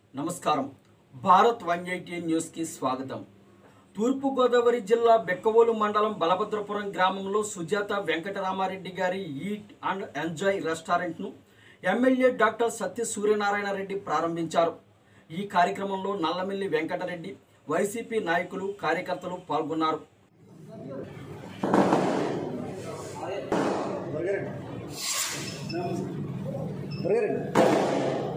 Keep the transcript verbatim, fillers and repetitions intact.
నమస్కారం. Bharat one eighty news కి స్వాగతం. తూర్పు గోదావరి జిల్లా బెక్కవోలు మండలం బలభద్రపురం గ్రామంలో సుజాత వెంకటరామారెడ్డి గారి ఈట్ అండ్ ఎంజాయ్ రెస్టారెంట్ ను ఎమ్మెల్యే డాక్టర్ సత్య సూర్యనారాయణ రెడ్డి ప్రారంభించారు. ఈ కార్యక్రమంలో నల్లమిల్లి వెంకటరెడ్డి, వైసీపీ నాయకులు, కార్యకర్తలు పాల్గొన్నారు. Burger.